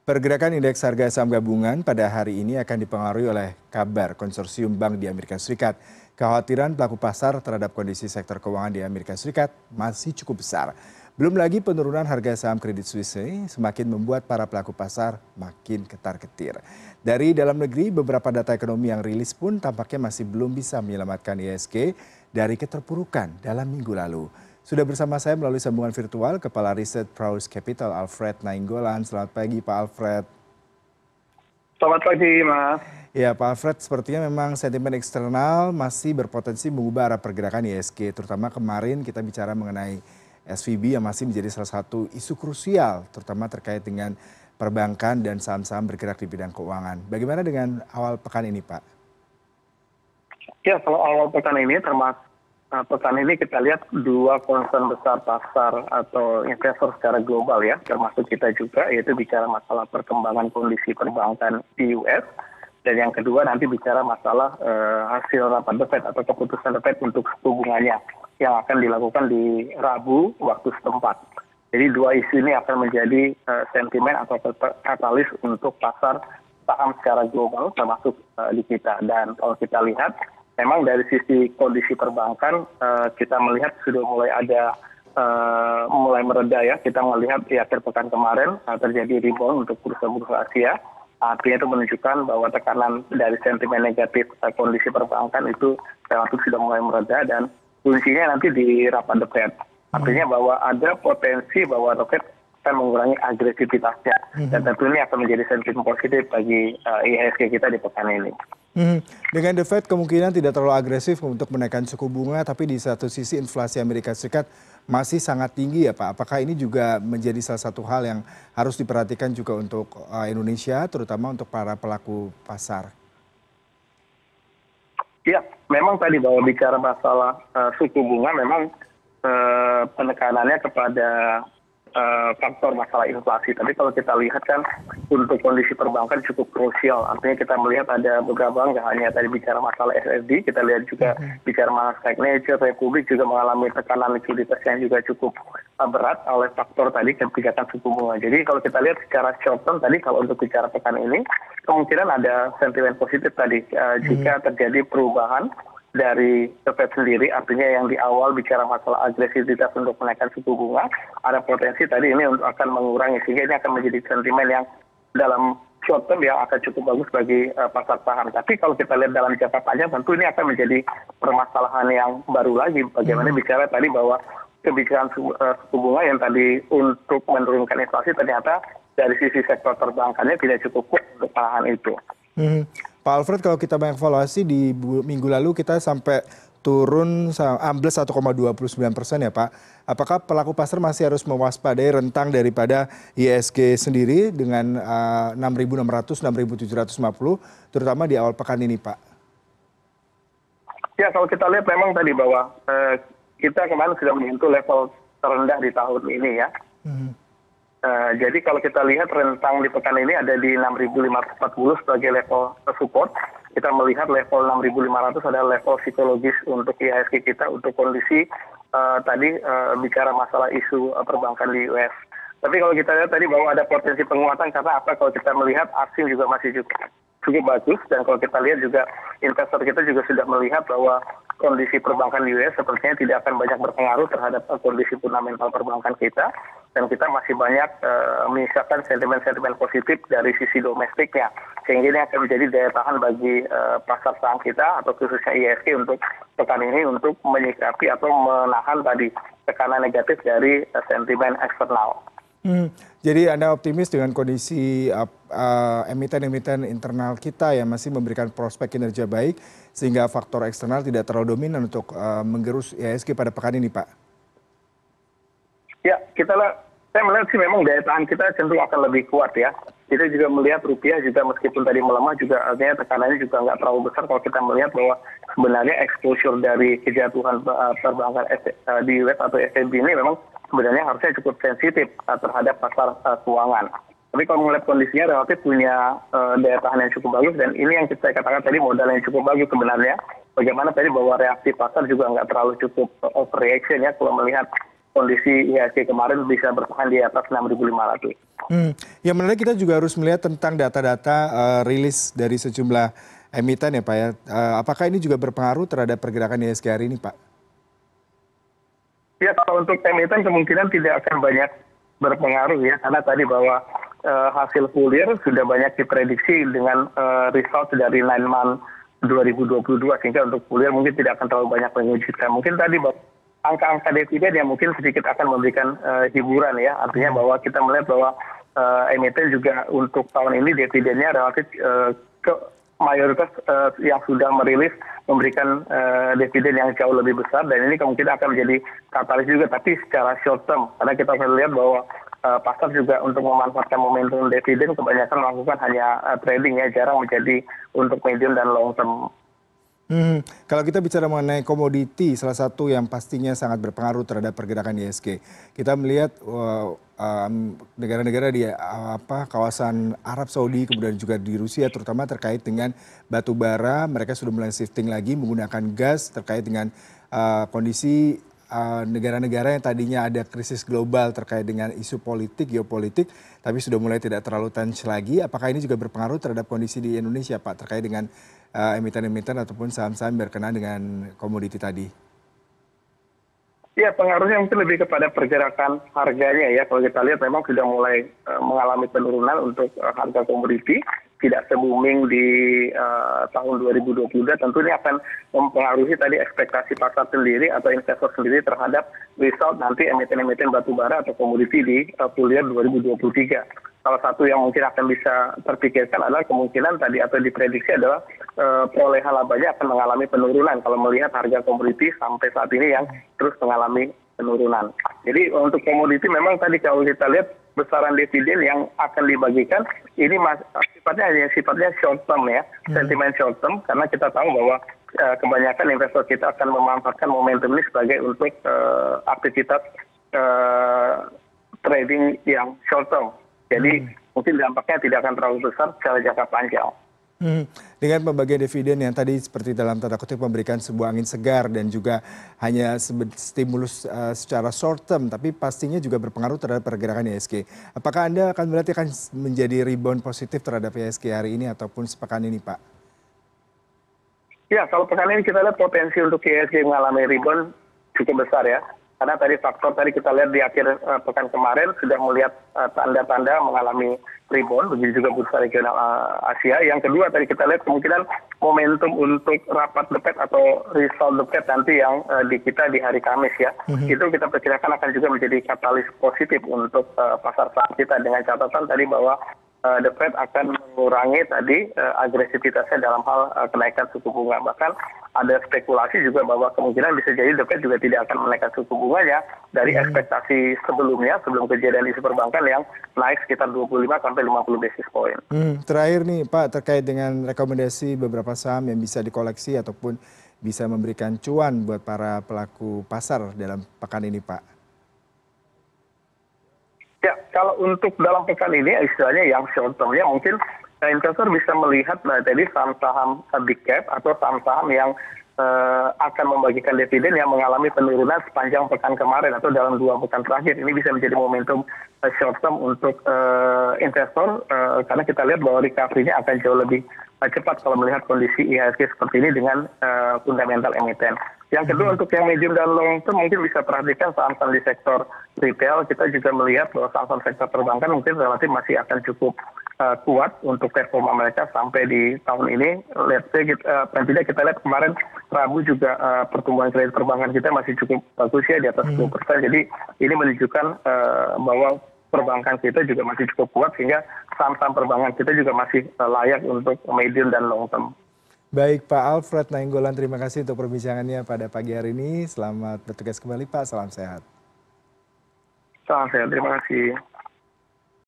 Pergerakan indeks harga saham gabungan pada hari ini akan dipengaruhi oleh kabar konsorsium bank di Amerika Serikat. Kekhawatiran pelaku pasar terhadap kondisi sektor keuangan di Amerika Serikat masih cukup besar. Belum lagi penurunan harga saham Credit Suisse semakin membuat para pelaku pasar makin ketar-ketir. Dari dalam negeri, beberapa data ekonomi yang rilis pun tampaknya masih belum bisa menyelamatkan IHSG dari keterpurukan dalam minggu lalu. Sudah bersama saya melalui sambungan virtual Kepala Riset Praus Capital Alfred Nainggolan. Selamat pagi Pak Alfred. Selamat pagi, Mas. Ya Pak Alfred, sepertinya memang sentimen eksternal masih berpotensi mengubah arah pergerakan IHSG. Terutama kemarin kita bicara mengenai SVB yang masih menjadi salah satu isu krusial, terutama terkait dengan perbankan dan saham-saham bergerak di bidang keuangan. Bagaimana dengan awal pekan ini Pak? Ya, kalau awal pekan ini pekan ini kita lihat dua concern besar pasar atau investor secara global ya, termasuk kita juga, yaitu bicara masalah perkembangan kondisi perbankan di US, dan yang kedua nanti bicara masalah hasil rapat The Fed atau keputusan The Fed untuk suku bunganya yang akan dilakukan di Rabu waktu setempat. Jadi dua isu ini akan menjadi sentimen atau katalis untuk pasar saham secara global termasuk di kita. Dan kalau kita lihat, memang dari sisi kondisi perbankan kita melihat sudah mulai mereda ya. Kita melihat di akhir pekan kemarin terjadi rebound untuk bursa-bursa Asia. Artinya itu menunjukkan bahwa tekanan dari sentimen negatif kondisi perbankan itu relatif sudah mulai mereda dan kuncinya nanti di rapat The Fed. Artinya bahwa ada potensi bahwa The Fed akan mengurangi agresivitasnya dan tentu ini akan menjadi sentimen positif bagi IHSG kita di pekan ini. Dengan The Fed kemungkinan tidak terlalu agresif untuk menaikkan suku bunga, tapi di satu sisi inflasi Amerika Serikat masih sangat tinggi ya Pak. Apakah ini juga menjadi salah satu hal yang harus diperhatikan juga untuk Indonesia, terutama untuk para pelaku pasar? Ya, memang tadi bahwa bicara masalah suku bunga memang penekanannya kepada faktor masalah inflasi. Tapi kalau kita lihat kan untuk kondisi perbankan cukup krusial. Artinya kita melihat ada beberapa bank, nggak hanya tadi bicara masalah SSD, kita lihat juga bicara masalah Signature, Republik juga mengalami tekanan likuiditas yang juga cukup berat oleh faktor tadi kebijakan suku bunga. Jadi kalau kita lihat secara short term tadi, kalau untuk bicara pekan ini, kemungkinan ada sentimen positif tadi jika terjadi perubahan dari The Fed sendiri, artinya yang di awal bicara masalah agresivitas untuk menaikkan suku bunga, ada potensi tadi ini untuk akan mengurangi, sehingga ini akan menjadi sentimen yang dalam short term yang akan cukup bagus bagi pasar saham. Tapi kalau kita lihat dalam jangka panjang, tentu ini akan menjadi permasalahan yang baru lagi. Bagaimana bicara tadi bahwa kebijakan suku bunga yang tadi untuk menurunkan inflasi ternyata dari sisi sektor perbankannya tidak cukup kuat untuk menahan itu. Pak Alfred, kalau kita mengevaluasi di minggu lalu kita sampai turun ambles 1,29% ya Pak. Apakah pelaku pasar masih harus mewaspadai rentang daripada IHSG sendiri dengan 6.600, 6.750, terutama di awal pekan ini Pak? Ya, kalau kita lihat memang tadi bahwa kita kemarin sudah menyentuh level terendah di tahun ini ya. Jadi kalau kita lihat rentang di pekan ini ada di 6.540 sebagai level support. Kita melihat level 6.500 adalah level psikologis untuk IHSG kita untuk kondisi tadi bicara masalah isu perbankan di US. Tapi kalau kita lihat tadi bahwa ada potensi penguatan karena apa? Kalau kita melihat asing juga masih cukup bagus, dan kalau kita lihat juga investor kita juga sudah melihat bahwa kondisi perbankan di US sepertinya tidak akan banyak berpengaruh terhadap kondisi fundamental perbankan kita, dan kita masih banyak menyisakan sentimen-sentimen positif dari sisi domestiknya, sehingga ini akan menjadi daya tahan bagi pasar saham kita atau khususnya IHSG untuk pekan ini untuk menyikapi atau menahan tadi tekanan negatif dari sentimen eksternal. Jadi Anda optimis dengan kondisi emiten-emiten internal kita yang masih memberikan prospek kinerja baik sehingga faktor eksternal tidak terlalu dominan untuk menggerus IHSG pada pekan ini Pak? Ya, saya melihat sih memang daya tahan kita cenderung akan lebih kuat ya. Kita juga melihat rupiah juga meskipun tadi melemah juga artinya tekanannya juga nggak terlalu besar kalau kita melihat bahwa sebenarnya exposure dari kejatuhan perbankan di US atau SVB ini memang sebenarnya harusnya cukup sensitif terhadap pasar keuangan. Tapi kalau melihat kondisinya relatif punya daya tahan yang cukup bagus, dan ini yang saya katakan tadi modal yang cukup bagus sebenarnya. Bagaimana tadi bahwa reaksi pasar juga nggak terlalu cukup overreaction ya kalau melihat kondisi IHSG kemarin bisa bertahan di atas 6.500. Yang menarik kita juga harus melihat tentang data-data rilis dari sejumlah emiten ya Pak ya. Apakah ini juga berpengaruh terhadap pergerakan IHSG hari ini Pak? Ya, kalau untuk emiten kemungkinan tidak akan banyak berpengaruh ya, karena tadi bahwa hasil full year sudah banyak diprediksi dengan result dari 9 month 2022, sehingga untuk full year mungkin tidak akan terlalu banyak mengejutkan. Mungkin tadi bahwa angka-angka dividen yang mungkin sedikit akan memberikan hiburan ya, artinya bahwa kita melihat bahwa emiten juga untuk tahun ini dividennya relatif ke mayoritas yang sudah merilis memberikan dividen yang jauh lebih besar, dan ini kemungkinan akan menjadi katalis juga, tapi secara short term, karena kita bisa lihat bahwa pasar juga untuk memanfaatkan momentum dividen kebanyakan melakukan hanya trading ya, jarang menjadi untuk medium dan long term. Kalau kita bicara mengenai komoditi, salah satu yang pastinya sangat berpengaruh terhadap pergerakan IHSG. Kita melihat negara-negara di kawasan Arab Saudi, kemudian juga di Rusia, terutama terkait dengan batu bara, mereka sudah mulai shifting lagi menggunakan gas terkait dengan kondisi negara-negara yang tadinya ada krisis global terkait dengan isu politik, geopolitik, tapi sudah mulai tidak terlalu tense lagi. Apakah ini juga berpengaruh terhadap kondisi di Indonesia, Pak, terkait dengan emiten-emiten ataupun saham-saham berkenaan dengan komoditi tadi? Ya, pengaruhnya mungkin lebih kepada pergerakan harganya ya. Kalau kita lihat memang sudah mulai mengalami penurunan untuk harga komoditi, tidak se-booming di tahun 2022. Tentu ini akan mempengaruhi tadi ekspektasi pasar sendiri atau investor sendiri terhadap result nanti emiten-emiten batu bara atau komoditi di full year 2023. Salah satu yang mungkin akan bisa terpikirkan adalah kemungkinan tadi atau diprediksi adalah perolehan labanya akan mengalami penurunan kalau melihat harga komoditi sampai saat ini yang terus mengalami penurunan. Jadi untuk komoditi memang tadi kalau kita lihat besaran dividen yang akan dibagikan ini sifatnya short term ya, sentimen short term, karena kita tahu bahwa kebanyakan investor kita akan memanfaatkan momentum ini sebagai untuk aktivitas trading yang short term. Jadi mungkin dampaknya tidak akan terlalu besar secara jangka panjang. Dengan pembagian dividen yang tadi seperti dalam tanda kutip memberikan sebuah angin segar dan juga hanya stimulus secara short term, tapi pastinya juga berpengaruh terhadap pergerakan IHSG. Apakah Anda akan berarti akan menjadi rebound positif terhadap IHSG hari ini ataupun sepekan ini, Pak? Ya, kalau pekan ini kita lihat potensi untuk IHSG mengalami rebound cukup besar ya. Karena tadi faktor tadi kita lihat di akhir pekan kemarin sudah melihat tanda-tanda mengalami rebound, begitu juga bursa regional Asia. Yang kedua tadi kita lihat kemungkinan momentum untuk rapat The Fed atau result The Fed nanti yang kita di hari Kamis ya. Itu kita perkirakan akan juga menjadi katalis positif untuk pasar saham kita, dengan catatan tadi bahwa The Fed akan mengurangi tadi agresivitasnya dalam hal kenaikan suku bunga. Bahkan ada spekulasi juga bahwa kemungkinan bisa jadi The Fed juga tidak akan menaikkan suku bunganya dari ekspektasi sebelumnya, sebelum kejadian isu perbankan yang naik sekitar 25 sampai 50 basis point. Terakhir nih Pak, terkait dengan rekomendasi beberapa saham yang bisa dikoleksi ataupun bisa memberikan cuan buat para pelaku pasar dalam pekan ini, Pak. Ya, kalau untuk dalam pekan ini istilahnya yang short term-nya mungkin investor bisa melihat tadi saham-saham big cap atau saham-saham yang akan membagikan dividen yang mengalami penurunan sepanjang pekan kemarin atau dalam 2 pekan terakhir. Ini bisa menjadi momentum short term untuk investor karena kita lihat bahwa recovery-nya akan jauh lebih cepat kalau melihat kondisi IHSG seperti ini dengan fundamental emiten. Yang kedua untuk yang medium dan long term mungkin bisa perhatikan saham-saham di sektor retail. Kita juga melihat bahwa saham-saham sektor perbankan mungkin relatif masih akan cukup kuat untuk performa mereka sampai di tahun ini. Let's say paling tidak kita lihat kemarin Rabu juga pertumbuhan kredit perbankan kita masih cukup bagus ya, di atas 10%. Jadi ini menunjukkan bahwa perbankan kita juga masih cukup kuat, sehingga saham-saham perbankan kita juga masih layak untuk medium dan long term. Baik Pak Alfred Nainggolan, terima kasih untuk perbincangannya pada pagi hari ini. Selamat bertugas kembali Pak, salam sehat. Salam sehat, terima kasih.